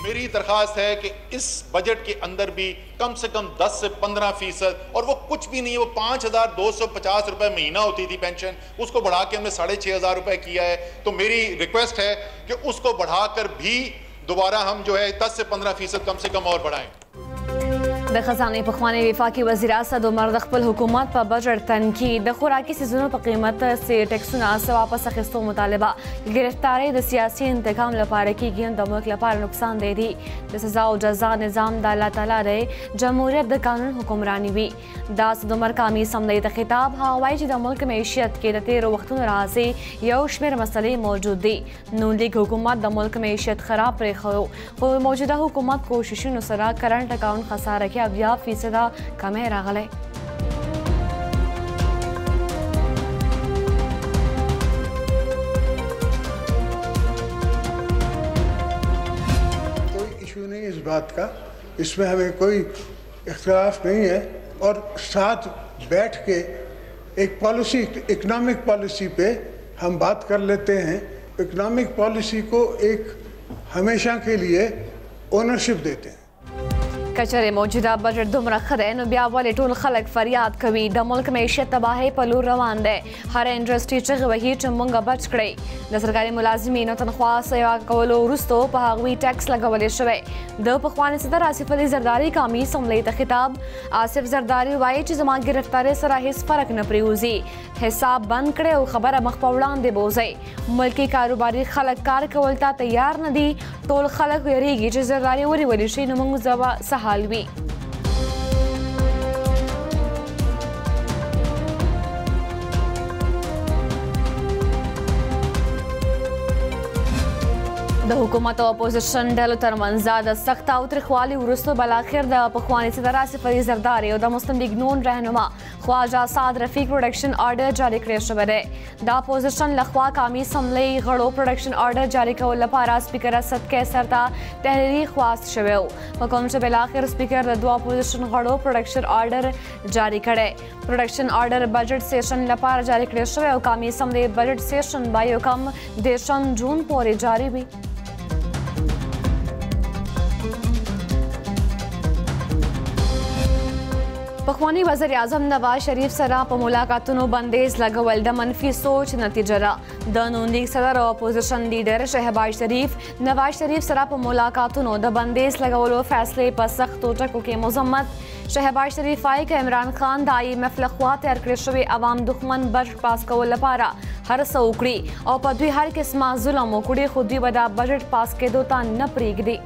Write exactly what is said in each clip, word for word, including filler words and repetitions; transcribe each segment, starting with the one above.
मेरी दरख्वास्त है कि इस बजट के अंदर भी कम से कम दस से पंद्रह फीसद, और वो कुछ भी नहीं है, वो पाँच हज़ार दो सौ पचास रुपये महीना होती थी पेंशन, उसको बढ़ा के हमने साढ़े छः हज़ार रुपये किया है। तो मेरी रिक्वेस्ट है कि उसको बढ़ाकर भी दोबारा हम जो है दस से पंद्रह फीसद कम से कम और बढ़ाएं। د खजाने पखवाने वफाकी वज़ीर असद उमर د خپل حکومت په بجټ تنقید د خوراکي سیزونو په قیمت سه ټیکسونه څه واپس اخیستو مطالبه ګرفتاری د سیاسي انتقام لپاره کېږي د ملک لپاره نقصان دی دي د سزا او جزا نظام د الله تعالی د جمهوریت د قانون حکمرانی وي د اسد عمر کامی سمدی د خطاب هوایي چې د ملک معیشت کې د تیرو وختونو راځي یو شمېر مسلې موجود دي. نون لیگ حکومت د ملک معیشت خراب پرېښو خو موجوده حکومت کوششونو سره کرنٹ اکاؤنٹ خساره کې اویا فیصده کمی راغلی. कोई इशू नहीं इस बात का, इसमें हमें कोई इख्तिलाफ नहीं है और साथ बैठ के एक पॉलिसी, इकोनॉमिक पॉलिसी पे हम बात कर लेते हैं. इकोनॉमिक पॉलिसी को एक हमेशा के लिए ओनरशिप देते हैं. کچره موجوده بجټ دومره ښه دی نو بیا ولې ټول خلک فریاد کوي؟ د ملک معیشت تباهۍ په لور روان دی. هره انډسټري چغې وهي چې موږ بچ کړئ. د سرکاري ملازمینو تنخوا سیوا کولو وروستو په هغوی ټیکس لګولی شوی. د پخواني صدر آصف علي زرداري قومي اسمبلۍ ته خطاب. آصف زرداري وایي چې زما ګرفتارۍ سره هیڅ فرق نه پرېوځي. حساب بند کړئ او خبره مخ په وړاندې بوځئ. ملکي کاروباري خلک کار کول ته تیار نه دي. ټول خلک ویریږي چې زرداري ونیولی شي نو موږ به حال وي. د حکومت او اپوزیشن ډلو ترمنځ د سخت او تریخوالي وروسته بالاخره د پخواني صدر آصف علي زرداري او د مسلم لیگ نون رهنما خواجه سعد رفیق پروډکشن آرډر جاری کړی شوی دی. د اپوزیشن لخوا قومي اسمبلۍ غړو پروډکشن آرډر جاری کولو لپاره سپیکر اسد قیصر ته تحریري خواست شوی و په کوم چې بالاخره سپیکر د دوه اپوزیشن غړو پروډکشن آرډر جاری کړی. پروډکشن آرډر بجټ سیشن لپاره جاری کړی شوی او قومي اسمبلۍ بجټ سیشن به یو کم دېرشم جون پورې جاری وي. پخوانی وزیر اعظم نواز شریف سره په ملاقاتونو بندیز لګول د منفي سوچ نتیجه ده. د نون لیگ صدر او اپوزیشن لیډر شهباز شریف نواز شریف سره په ملاقاتونو د بندیز لګولو فیصلې په سختو ټکو کې مذمت. شهباز شریف وایي که عمران خان د آی ایم ایف لخوا تیار کړی شوی عوام دښمن بجټ پاس کولو لپاره هر څه وکړي او په دوی هر قسمه ظلم وکړي خو دوی به دا بجټ پاس کېدو ته نه پرېږدي.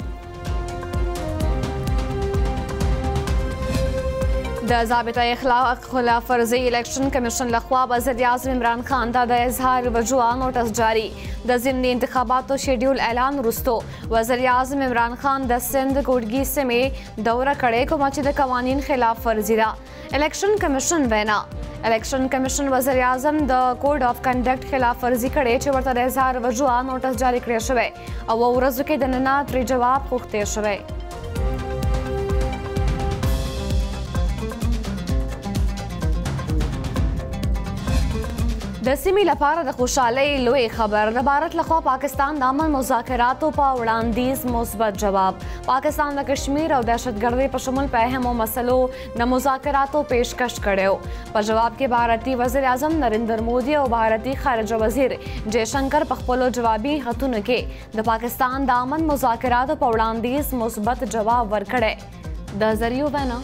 د ضابطه اخلاق خلاف ورزي الیکشن کمیشن لخوا وزیر اعظم عمران خان ته د اظهار وجوه نوټس جاری. د ضمني انتخاباتو شیډیول اعلان وروستو وزیر اعظم عمران خان د سند کوټګي سیمې دوره کړې کومه چې د قوانین خلاف ورزي ده. الیکشن کمیشن وینا الیکشن کمیشن وزیر اعظم د کوډ اف کنډکټ خلاف ورزي کړې چې ورته د اظهار وجوه نوټس جاری کړی شوی او ورځو کې دننه ترې جواب غوښتی شوی. د سیمې لپاره د خوشحالۍ لوی خبر. د بھارت لخوا پاکستان د امن مذاکراتو په وړاندیز مثبت جواب. پاکستان د کشمیر او دهشتګردۍ په شمول په اهمو مسلو د مذاکراتو پیشکش کړی. په جواب کې بھارتي وزیر اعظم نریندر مودي او بھارتي خارجه وزیر جے شنکر په خپلو جوابي خطونو کې د پاکستان د امن مذاکراتو په وړاندیز مثبت جواب ورکړی. د ذریعو وینا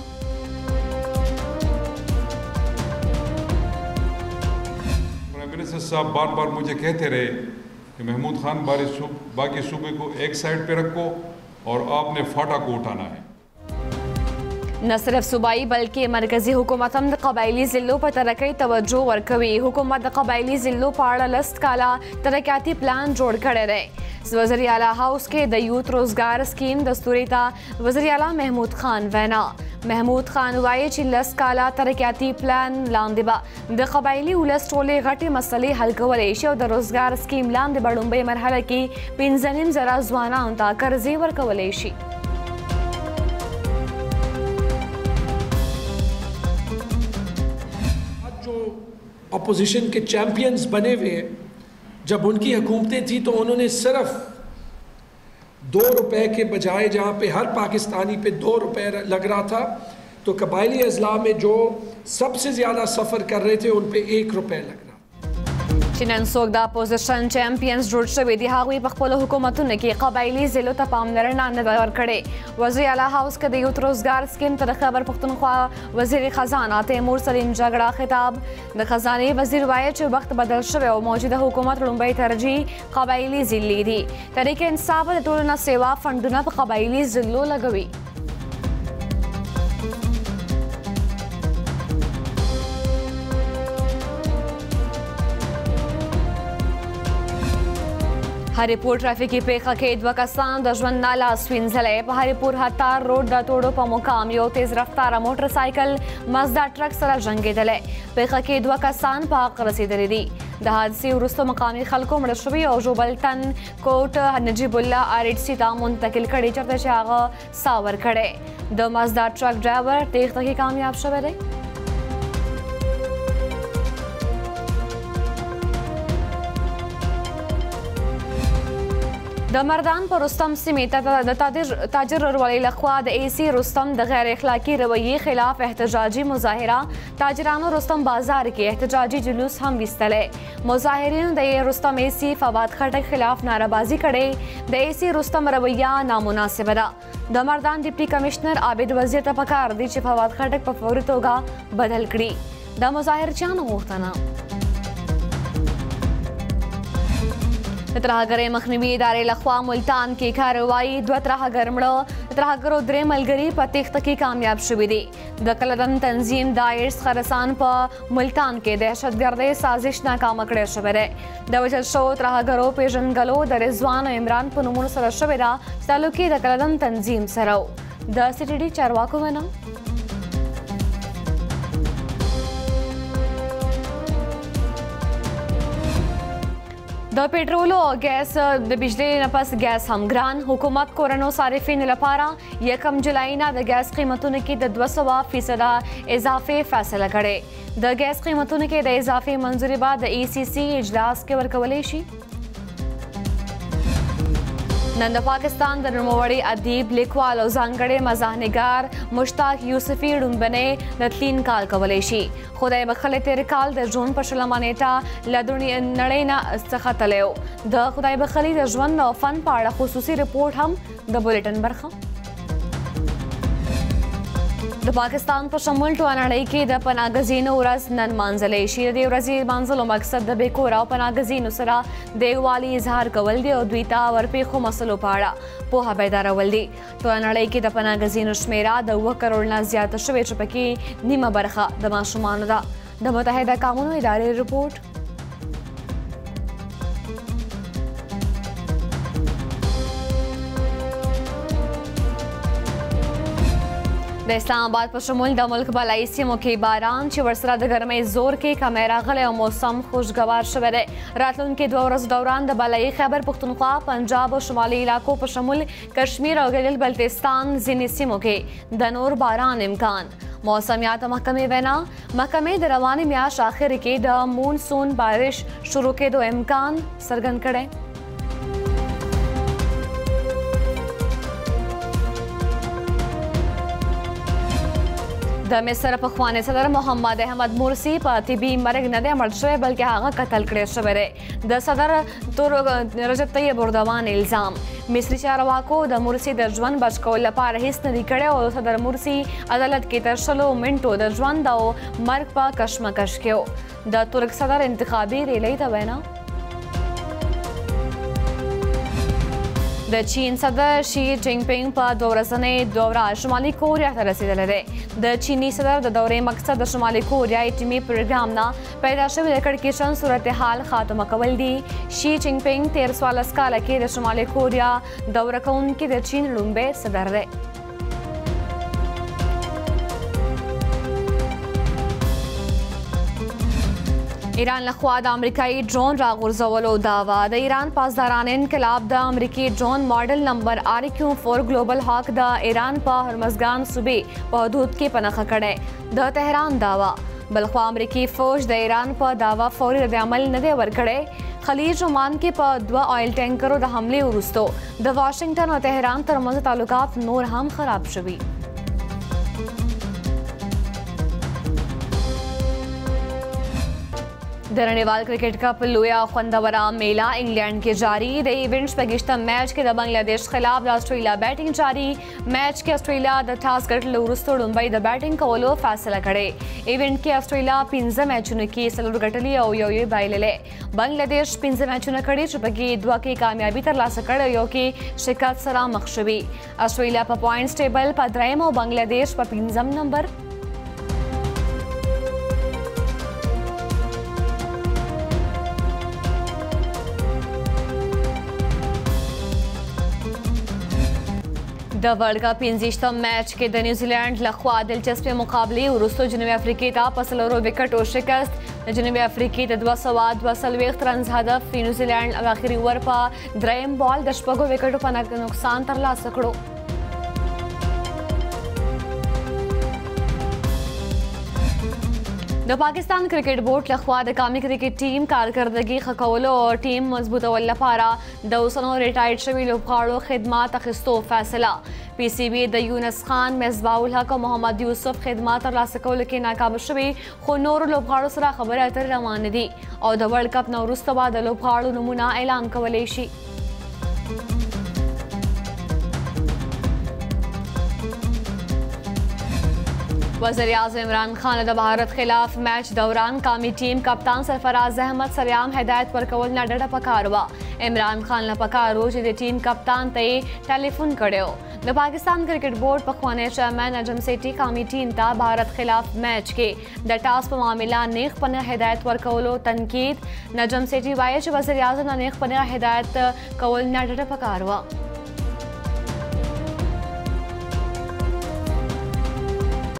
मिनिस्टर साहब बार बार मुझे कहते रहे कि महमूद खान बाकी सूबे को एक साइड पे रखो और आपने फाटा को उठाना है. نه صرف صوبایي بلکې مرکزی حکومت هم د قبایلي ضلعو په ترقۍ توجه ورکوي. حکومت د قبایلي ضلعو په اړه لس کاله ترقیاتي پلان جوړ کړی دی. وزیر اعلی هاوس کې د یوت روزګار سکیم دستوري ته وزیر اعلی محمود خان وینا. محمود خان وایي چې لس کاله ترقیاتي پلان لاندې به د قبایلي ولس ټولې غټې مسلې حل کولی شي او د روزګار سکیم لاندې به لومړۍ مرحله کې پنځه نیم زره ځوانانو ته قرضې ورکولی شي. अपोजिशन के चैम्पियंस बने हुए, जब उनकी हुकूमतें थी तो उन्होंने सिर्फ दो रुपए के बजाय जहाँ पे हर पाकिस्तानी पे दो रुपए लग रहा था, तो कबायली अजला में जो सबसे ज़्यादा सफ़र कर रहे थे उन पे एक रुपए लग रहा। چې نن څوک د اپوزیشن چیمپینز جوړ شوي دي هغوی په خپلو حکومتونو کې قبایلي ضلعو ته پاملرنه نه ده ورکړې. وزیر اعلی هاوس کې د یوت روزګار سکیم ته د خیبر پښتونخوا وزیر خزانه تیمور سلیم جګړه خطاب. د خزانې وزیر وایي چې وخت بدل شوی او موجوده حکومت لومړی ترجیح قبایلي ضلعې دي. تحریک انصاف د ټولنه سیوا فنډونه په قبایلي ضلعو لګوي. هریپور ټرافیکي پیښه کې دوه کسان د ژوند نه لاس وینځلی. په هریپور هتار روډ د توړو په مقام یو تیز رفتاره موټر سایکل مزدا ټرک سره جنګېدلی. پیښه کې دوه کسان په حق رسېدلي دي. د حادثې وروسته مقامي خلکو مړه شوي او ژوبلتن کوټ نجیب الله آر ایټ سي ته منتقل کړي چېرته چې هغه ساه ورکړی. د مزدا ټرک ډرایور تېښته کې کامیاب شوی دی. د مردان په رستم سیمې ته د تاجر ورولۍ لخوا د اے سی رستم د غیر اخلاقي رویې خلاف احتجاجي مظاهره. تاجرانو رستم بازار کې احتجاجي جلوس هم ویستلی. مظاهرینو د رستم اے سی فواد خټک خلاف نارهبازي کړې. د اے سی رستم رویه نامناسبه ده. د مردان ډیپټي کمشنر عابد وزیر ته پکار دی چې فواد خټک په فوري توګه بدل کړي. د مظاهرچیانو غوښتنه د ترهګرۍ مخنیوي ادارې لخوا ملتان کې کاروایي. دوه ترهګر مړه. د ترهګرو درې ملګري په تېښته کې کامیاب شوي دي. د کلدن تنظیم داعش خرسان په ملتان کې دهشتګردۍ سازش ناکامه کړی شوی دی. د وژل شوو ترهګرو پیژنګلو د رضوان او عمران په نومونو سره شوې ده چې تعلق یې د کلدن تنظیم سره و. د سی ټي ډي چارواکو وینا د پیټرولو او ګیس د بجلی نه پس ګیس هم ګران. حکومت کورنو صارفینو لپاره یکم جولای نه د ګیس قیمتونو کې د دوه سوه فیصده اضافې فیصله کړې. د ګیس قیمتونو کې د اضافې منظوري به د ای سی سی اجلاس کې ورکولی شي. نن د پاکستان د نوموړي ادیب لیکوال او ځانګړی مزاحنګار مشتاق یوسفي ړومبنۍ د تلین کال کولی شي. خدای بخښلی تېر کال د جون په شلمه نیټه له نړۍ نه څخه تللی و. د خدای بخښلي د ژوند او فن په اړه خصوصي رپورټ هم د بولټن برخه. د پاکستان په شمول ټوله نړۍ کې د پناهګزینو ورځ نن مانځلی شي. د دې ورځې مانځلو مقصد د بېکوره او پناهګزینو سره د یووالي اظهار کول دي او دوی ته ورپېښو مسلو په اړه پوهه بیدارول دي. ټوله نړۍ کې د پناهګزینو شمېره د اووه کروړ نه زیاته شوې چې پکې نیمه برخه د ماشومانو ده. د متحده قومونو ادارې رپورټ د اسلام آباد په شمول د ملک بلایي سیمو کې باران چې ورسره د ګرمۍ زور کې کمی راغلی او موسم خوشګوار شوی دی. راتلونکي دوه ورځو دوران د بلایي خیبر پښتونخوا پنجاب او شمالي علاقو په شمول کشمیر او ګلیل بلتستان ځینې سیمو کې د نور باران امکان. موسمیات محکمې وینا محکمې د روانې میاشت آخر کې د مونسون بارش شروع کېدو امکان څرګند کړی. د مصر پخوانی صدر محمد احمد مرسی په طبي مرګ نه دی مړ شوی بلکې هغه قتل کړی شوی دی. د صدر رجب طیب اردوان الزام مصري چارواکو د مرسی د ژوند بچ کولو لپاره هیڅ نه دي کړی او صدر مرسی عدالت کې تر شلو منټو د ژوند او مرګ په کشمکش کې و. د ترک صدر انتخابي ریلۍ ته وینا د چین صدر شي جینګ پینګ په دوه ورځنۍ دوره شمالي کوریا ته رسېدلی دی. د چیني صدر د دورې مقصد د شمالي کوریا ایټمي پروګرام نه پیدا شوي د کړکېچن صورتحال خاتمه کول دي. شي جینګ پینګ تېر څوارلس کاله کې د شمالي کوریا دوره کوونکي د چین لومړی صدر دی. ایران لخوا د امریکایي ډرون راغورځولو دعوه. د ایران پاسداران انقلاب د امریکي ډرون ماډل نمبر آر کیو فور ګلوبل هاک د ایران په هرمزګان صوبې په حدود کې پنهخه کړی. د تهران دعوه. بلخوا امریکي فوج د ایران په دعوه فوري رد عمل نه دی ورکړی. खलीज ओमान के पर दोه ऑयल टैंकरों د حمله وروسته د واشنگټن او تهران ترمنځ تعلقات نور هم خراب شوي. د نړیوال کرکټ کپ لویا خوندوره میله انګلینډ کې جاری د ایونټ په ګشته میچ کې د بنگلادیش خلاف د استرالیا بیټینګ جاری میچ کې استرالیا د ټاس ګټلو وروسته لومړی د بیټینګ کولو فیصله کړې. ایونټ کې استرالیا پنځه میچونو کې څلور ګټلي او یو یې بایللې. بنگلادیش پنځه میچونه کړي چې پکې دوه کې کامیابي ترلاسه کړې یو کې شکست سره مخ شوي. استرالیا په پوینټس ټیبل په دریم او بنگلادیش په پنځم نمبر. د ورلډ کپ پنځه میچ کې د نیوزیلینډ لخوا دلچسپ مقابلې وروسته جنوبي افریقې ته په څلورو وکټو شکست. د جنوبي افریقې د دوه سوه دوه څلوېښت رنز هدف نیوزیلینډ او اخري اوور په دریم بال د شپږو وکټو په نقصان ترلاسه کړو. د پاکستان کرکټ بورډ لخوا د قومي کرکټ ټیم کارکردګي ښه کولو او ټیم مضبوطولو لپاره د اوسنو ریټایرډ شوي لوبغاړو خدمات اخیستو فیصله. پی سی بي د یونس خان، مصباح الحق او محمد یوسف خدمات ترلاسه کولو کې ناکام شوي خو نورو لوبغاړو سره خبرې اترې روانې دي او د ورلډ کپ نه وروسته به د لوبغاړو نومونه اعلان کولی شي. وزیر اعظم عمران خان د بھارت خلاف میچ دوران قومی ټیم کپتان سرفراز احمد سریام هدایت ورکول نه ډډه پکار وه. عمران خان له پکار و چې د ټیم کپتان ته یې ټلیفون کړی. د پاکستان کرکټ بورډ پخوانی چیرمین نجم سیټي قومي ټیم ته بھارت خلاف میچ کې د ټاس په معامله نیغ په نه هدایت ورکولو تنقید. نجم سیټي وایي چې وزیر اعظم نه نیغ په نه هدایت کول نه ډډه پکار وه.